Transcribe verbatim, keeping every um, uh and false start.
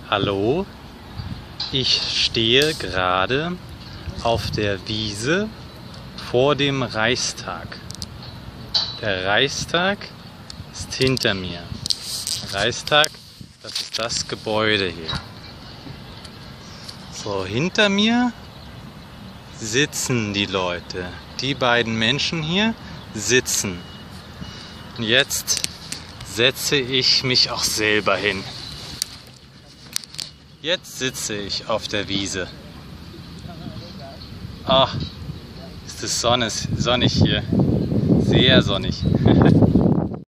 Hallo, ich stehe gerade auf der Wiese vor dem Reichstag. Der Reichstag ist hinter mir. Der Reichstag, das ist das Gebäude hier. So, hinter mir sitzen die Leute. Die beiden Menschen hier sitzen. Und jetzt setze ich mich auch selber hin. Jetzt sitze ich auf der Wiese. Ach, ist es sonnig, sonnig hier. Sehr sonnig.